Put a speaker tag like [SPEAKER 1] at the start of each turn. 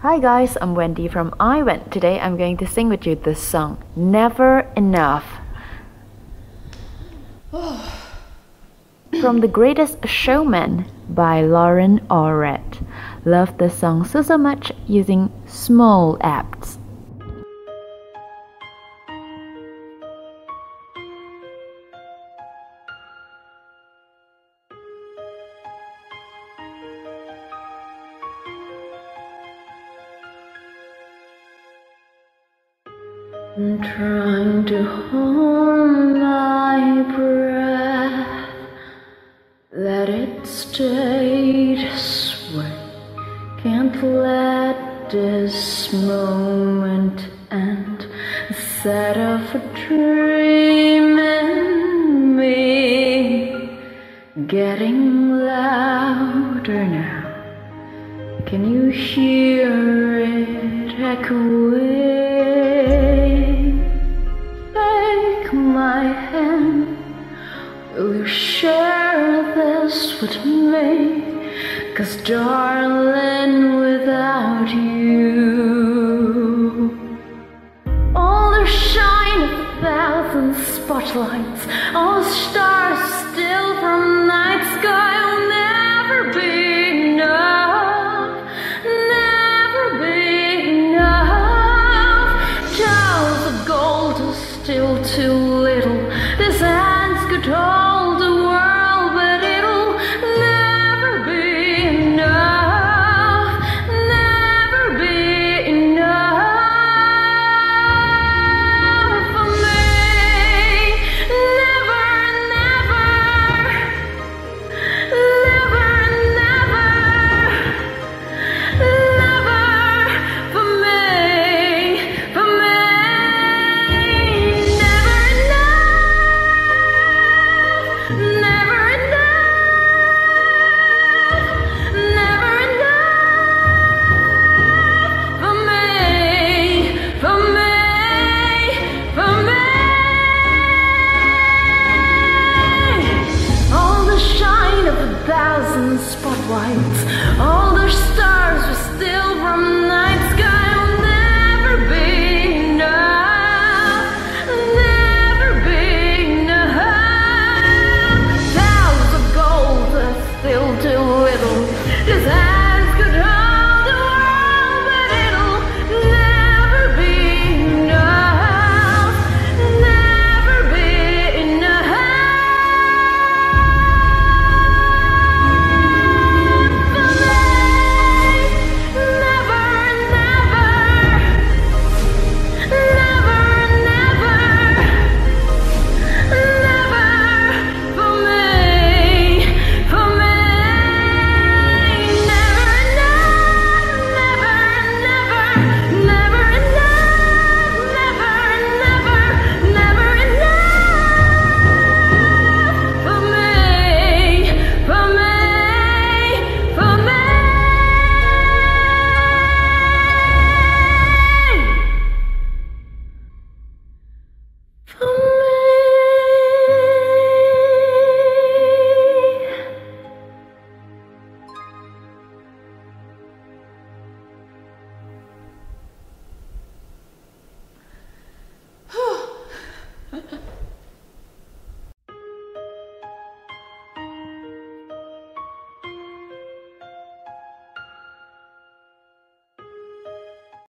[SPEAKER 1] Hi guys, I'm Wendy from I Went. Today I'm going to sing with you this song, Never Enough. From The Greatest Showman by Lauren Orred. Love this song so much using small apps. I'm trying to hold my breath, let it stay this way. Can't let this moment end. Instead of a dream in me getting louder now. Can you hear it echoing? Take my hand. Will you share this with me? 'Cause darling,